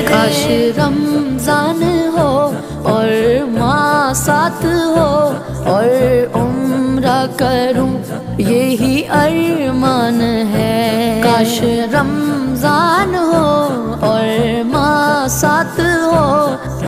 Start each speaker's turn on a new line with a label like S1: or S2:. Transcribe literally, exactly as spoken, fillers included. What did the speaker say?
S1: काश रमजान हो और माँ साथ हो और उम्रा करूं यही अरमान है। काश रमजान